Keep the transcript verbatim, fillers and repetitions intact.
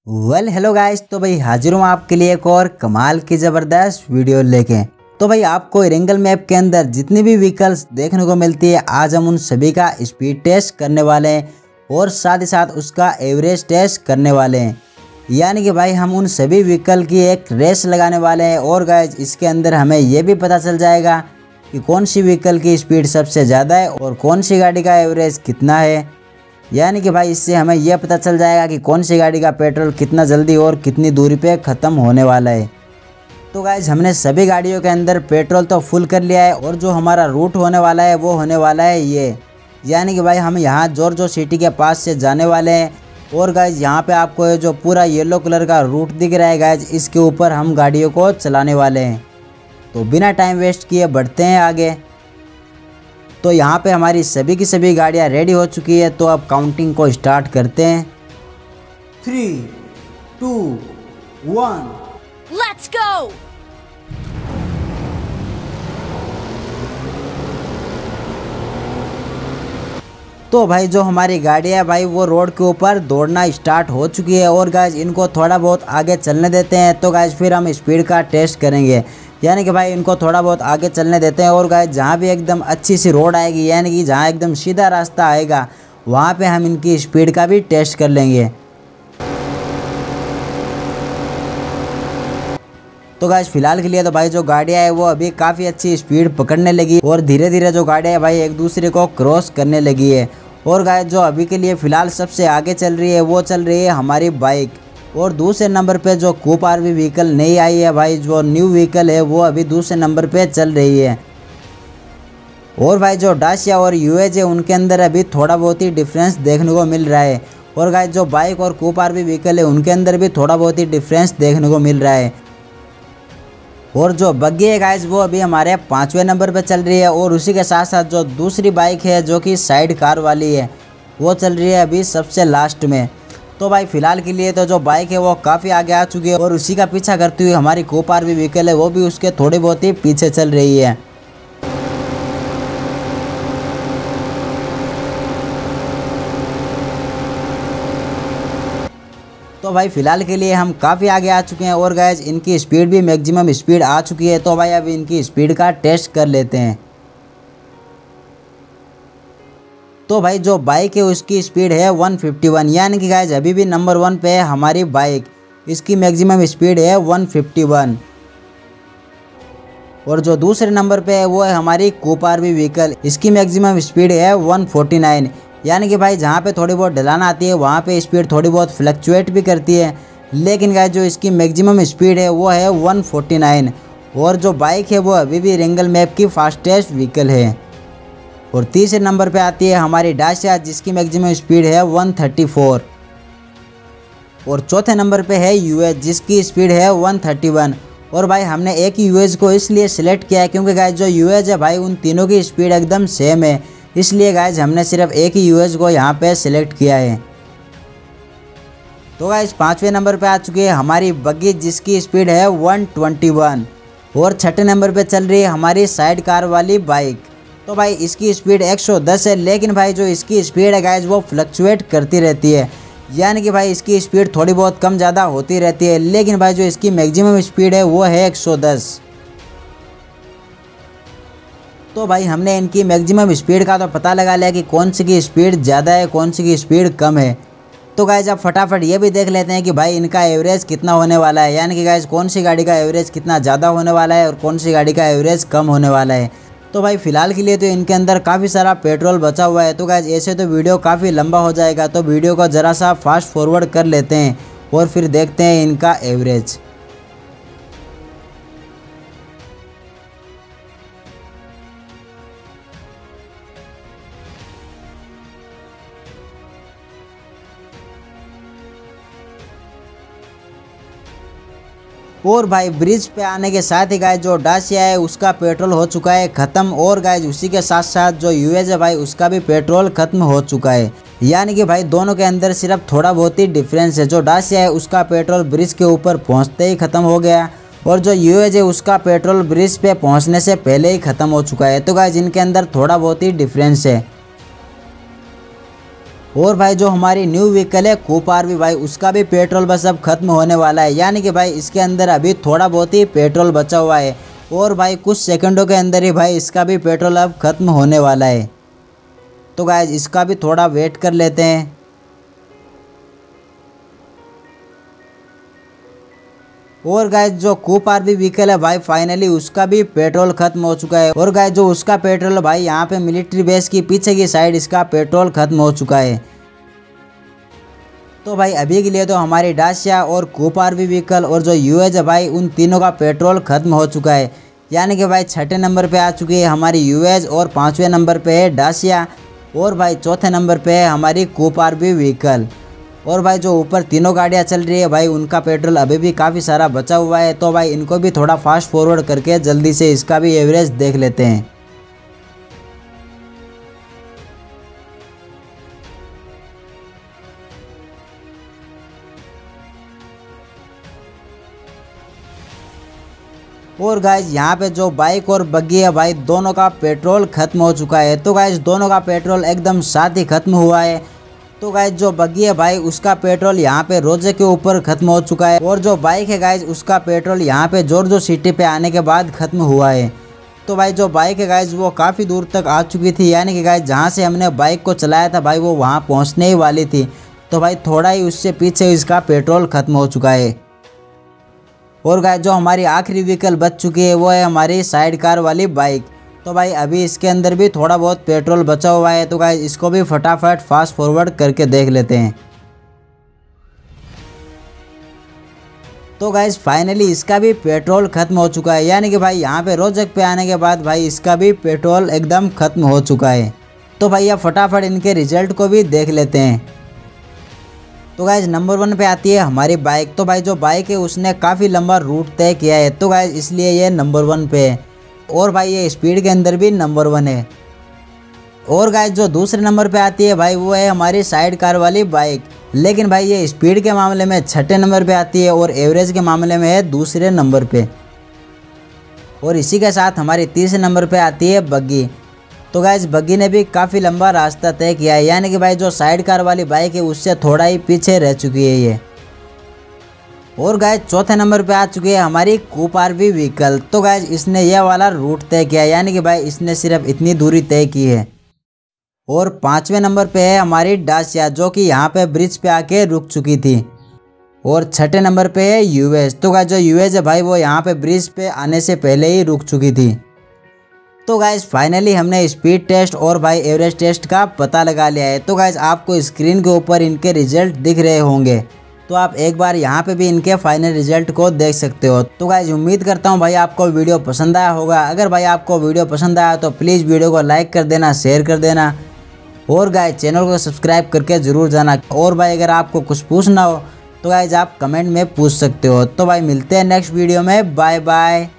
Well hello guys, तो भाई हाजिर हूँ आपके लिए एक और कमाल की ज़बरदस्त वीडियो लेके। तो भाई आपको रिंगल मैप के अंदर जितनी भी व्हीकल्स देखने को मिलती है, आज हम उन सभी का स्पीड टेस्ट करने वाले हैं और साथ ही साथ उसका एवरेज टेस्ट करने वाले हैं। यानी कि भाई हम उन सभी व्हीकल की एक रेस लगाने वाले हैं और गाइस इसके अंदर हमें यह भी पता चल जाएगा कि कौन सी व्हीकल की स्पीड सबसे ज़्यादा है और कौन सी गाड़ी का एवरेज कितना है। यानी कि भाई इससे हमें यह पता चल जाएगा कि कौन सी गाड़ी का पेट्रोल कितना जल्दी और कितनी दूरी पे ख़त्म होने वाला है। तो गाइज हमने सभी गाड़ियों के अंदर पेट्रोल तो फुल कर लिया है और जो हमारा रूट होने वाला है वो होने वाला है ये। यानी कि भाई हम यहाँ जॉर्जो सिटी के पास से जाने वाले हैं और गाइज यहाँ पे आपको ये जो पूरा येलो कलर का रूट दिख रहा है गाइज, इसके ऊपर हम गाड़ियों को चलाने वाले हैं। तो बिना टाइम वेस्ट किए बढ़ते हैं आगे। तो यहाँ पे हमारी सभी की सभी गाड़ियाँ रेडी हो चुकी है, तो अब काउंटिंग को स्टार्ट करते हैं। Three two one Let's go! तो भाई जो हमारी गाड़ी है भाई वो रोड के ऊपर दौड़ना स्टार्ट हो चुकी है और गाइज इनको थोड़ा बहुत आगे चलने देते हैं। तो गाइज फिर हम स्पीड का टेस्ट करेंगे। यानी कि भाई इनको थोड़ा बहुत आगे चलने देते हैं और गाइज जहाँ भी एकदम अच्छी सी रोड आएगी, यानी कि जहाँ एकदम सीधा रास्ता आएगा, वहाँ पे हम इनकी स्पीड का भी टेस्ट कर लेंगे। तो गाइज फिलहाल के लिए तो भाई जो गाड़ियाँ है वो अभी काफ़ी अच्छी स्पीड पकड़ने लगी और धीरे धीरे जो गाड़ियाँ है भाई एक दूसरे को क्रॉस करने लगी है। और गाइज जो अभी के लिए फ़िलहाल सबसे आगे चल रही है वो चल रही है हमारी बाइक। और दूसरे नंबर पे जो कूप आरवी व्हीकल नहीं आई है भाई, जो न्यू व्हीकल है वो अभी दूसरे नंबर पे चल रही है। और भाई जो डासिया और यूएज है उनके अंदर अभी थोड़ा बहुत ही डिफरेंस देखने को मिल रहा है। और गाइज जो बाइक और कूप आरवी व्हीकल है उनके अंदर भी थोड़ा बहुत ही डिफरेंस देखने को मिल रहा है। और जो बग्गी है गाइज वो अभी हमारे पाँचवें नंबर पे चल रही है और उसी के साथ साथ जो दूसरी बाइक है जो कि साइड कार वाली है वो चल रही है अभी सबसे लास्ट में। तो भाई फिलहाल के लिए तो जो बाइक है वो काफ़ी आगे आ चुकी है और उसी का पीछा करती हुई हमारी कूप आरवी व्हीकल है वो भी उसके थोड़ी बहुत ही पीछे चल रही है। तो भाई फिलहाल के लिए हम काफ़ी आगे आ चुके हैं और गाइज इनकी स्पीड भी मैक्सिमम स्पीड आ चुकी है। तो भाई अब इनकी स्पीड का टेस्ट कर लेते हैं। तो भाई जो बाइक है उसकी स्पीड है वन फिफ्टी वन, यानी कि गाइज अभी भी नंबर वन पे है हमारी बाइक, इसकी मैक्सिमम स्पीड है वन फिफ्टी वन। और जो दूसरे नंबर पे है वो है हमारी कूप आरवी व्हीकल, इसकी मैक्सिमम स्पीड है वन फोर्टी नाइन। यानी कि भाई जहाँ पे थोड़ी बहुत ढलान आती है वहाँ पे स्पीड थोड़ी बहुत फ्लक्चुएट भी करती है, लेकिन गाइज जो इसकी मैक्सिमम स्पीड है वो है वन फोर्टी नाइन। और जो बाइक है वो अभी भी रिंगल मैप की फास्टेस्ट व्हीकल है। और तीसरे नंबर पे आती है हमारी डासिया जिसकी मैक्सिमम स्पीड है वन थर्टी फोर। और चौथे नंबर पे है यूएज जिसकी स्पीड है वन थर्टी वन। और भाई हमने एक ही यूएज को इसलिए सिलेक्ट किया है क्योंकि गाइज जो यूएज है भाई उन तीनों की स्पीड एकदम सेम है, इसलिए गाइज हमने सिर्फ एक ही यूएज को यहाँ पे सिलेक्ट किया है। तो गाइज पाँचवें नंबर पे आ चुकी है हमारी बग्गी जिसकी स्पीड है वन ट्वेंटी वन। और छठे नंबर पे चल रही है हमारी साइड कार वाली बाइक। तो भाई इसकी स्पीड एक सौ दस है, लेकिन भाई जो इसकी स्पीड है गाइज वो फ्लक्चुएट करती रहती है। यानी कि भाई इसकी स्पीड थोड़ी बहुत कम ज़्यादा होती रहती है, लेकिन भाई जो इसकी मैक्सिमम स्पीड है वो है एक सौ दस। तो भाई हमने इनकी मैक्सिमम स्पीड का तो पता लगा लिया कि कौन सी की स्पीड ज़्यादा है कौन सी की स्पीड कम है। तो गाइज अब फटाफट ये भी देख लेते हैं कि भाई इनका एवरेज कितना होने वाला है। यानी कि गाइज कौन सी गाड़ी का एवरेज कितना ज़्यादा होने वाला है और कौन सी गाड़ी का एवरेज कम होने वाला है। तो भाई फिलहाल के लिए तो इनके अंदर काफ़ी सारा पेट्रोल बचा हुआ है। तो गाइज ऐसे तो वीडियो काफ़ी लंबा हो जाएगा, तो वीडियो को ज़रा सा फास्ट फॉरवर्ड कर लेते हैं और फिर देखते हैं इनका एवरेज। और भाई ब्रिज पे आने के साथ ही गाइज जो डासिया है उसका पेट्रोल हो चुका है ख़त्म। और गाइज उसी के साथ साथ जो यूएज है भाई उसका भी पेट्रोल ख़त्म हो चुका है। यानी कि भाई दोनों के अंदर सिर्फ थोड़ा बहुत ही डिफरेंस है। जो डासिया है उसका पेट्रोल ब्रिज के ऊपर पहुंचते ही ख़त्म हो गया और जो यूएज है उसका पेट्रोल ब्रिज पे पहुंचने से पहले ही ख़त्म हो चुका है। तो गाइज इनके अंदर थोड़ा बहुत ही डिफरेंस है। और भाई जो हमारी न्यू व्हीकल है कूप आरवी भाई, उसका भी पेट्रोल बस अब खत्म होने वाला है, यानी कि भाई इसके अंदर अभी थोड़ा बहुत ही पेट्रोल बचा हुआ है और भाई कुछ सेकंडों के अंदर ही भाई इसका भी पेट्रोल अब खत्म होने वाला है। तो गाइज इसका भी थोड़ा वेट कर लेते हैं। और गाइज जो कूप आरवी व्हीकल है भाई, फाइनली उसका भी पेट्रोल खत्म हो चुका है। और गाइज जो उसका पेट्रोल भाई, यहाँ पे मिलिट्री बेस की पीछे की साइड इसका पेट्रोल खत्म हो चुका है। तो भाई अभी के लिए तो हमारी डासिया और कूप आरवी व्हीकल और जो यूएज है भाई, उन तीनों का पेट्रोल खत्म हो चुका है, यानी कि भाई छठे नंबर पे आ चुकी है हमारी यूएज और पाँचवें नंबर पे है डासिया और भाई चौथे नंबर पे है हमारी कूप आरवी व्हीकल। और भाई जो ऊपर तीनों गाड़ियाँ चल रही है भाई, उनका पेट्रोल अभी भी काफ़ी सारा बचा हुआ है। तो भाई इनको भी थोड़ा फास्ट फॉरवर्ड करके जल्दी से इसका भी एवरेज देख लेते हैं। और गाइज यहाँ पे जो बाइक और बग्गी है भाई, दोनों का पेट्रोल खत्म हो चुका है। तो गाइज दोनों का पेट्रोल एकदम साथ ही खत्म हुआ है। तो गाइज जो बग्गी है भाई, उसका पेट्रोल यहाँ पे रोजे के ऊपर खत्म हो चुका है और जो बाइक है गाइज, उसका पेट्रोल यहाँ पे जॉर्जो सिटी पे आने के बाद खत्म हुआ है। तो भाई जो बाइक है गाइज, वो काफ़ी दूर तक आ चुकी थी, यानी कि गाइज जहाँ से हमने बाइक को चलाया था भाई, वो वहाँ पहुँचने ही वाली थी। तो भाई थोड़ा ही उससे पीछे इसका पेट्रोल खत्म हो चुका है। और गाइज जो हमारी आखिरी व्हीकल बच चुकी है वो है हमारी साइड कार वाली बाइक। तो भाई अभी इसके अंदर भी थोड़ा बहुत पेट्रोल बचा हुआ है। तो गाइज इसको भी फटाफट फास्ट फॉरवर्ड करके देख लेते हैं। तो गाइज फाइनली इसका भी पेट्रोल खत्म हो चुका है, यानी कि भाई यहाँ पे रोजक पे आने के बाद भाई इसका भी पेट्रोल एकदम खत्म हो चुका है। तो भाई अब फटाफट इनके रिजल्ट को भी देख लेते हैं। तो गाइज नंबर वन पे आती है हमारी बाइक। तो भाई जो बाइक है उसने काफ़ी लंबा रूट तय किया है, तो गाइज इसलिए ये नंबर वन पे है। और भाई ये स्पीड के अंदर भी नंबर वन है। और गाइज जो दूसरे नंबर पे आती है भाई, वो है हमारी साइड कार वाली बाइक, लेकिन भाई ये स्पीड के मामले में छठे नंबर पे आती है और एवरेज के मामले में है दूसरे नंबर पे। और इसी के साथ हमारी तीसरे नंबर पे आती है बग्गी। तो गाइज बग्गी ने भी काफ़ी लंबा रास्ता तय किया है, यानी कि भाई जो साइड कार वाली बाइक है उससे थोड़ा ही पीछे रह चुकी है ये। और गाइज चौथे नंबर पे आ चुकी है हमारी कूप आरवी व्हीकल। तो गाइज इसने यह वाला रूट तय किया, यानी कि भाई इसने सिर्फ इतनी दूरी तय की है। और पाँचवें नंबर पे है हमारी डासिया, जो कि यहाँ पे ब्रिज पे आके रुक चुकी थी। और छठे नंबर पे है यूएस। तो गाइज जो यूएस है भाई, वो यहाँ पे ब्रिज पे आने से पहले ही रुक चुकी थी। तो गाइज फाइनली हमने स्पीड टेस्ट और भाई एवरेज टेस्ट का पता लगा लिया है। तो गाइज आपको स्क्रीन के ऊपर इनके रिजल्ट दिख रहे होंगे, तो आप एक बार यहाँ पे भी इनके फाइनल रिजल्ट को देख सकते हो। तो गाइज उम्मीद करता हूँ भाई आपको वीडियो पसंद आया होगा। अगर भाई आपको वीडियो पसंद आया तो प्लीज़ वीडियो को लाइक कर देना, शेयर कर देना और गाइज चैनल को सब्सक्राइब करके ज़रूर जाना। और भाई अगर आपको कुछ पूछना हो तो गाइज आप कमेंट में पूछ सकते हो। तो भाई मिलते हैं नेक्स्ट वीडियो में, बाय बाय।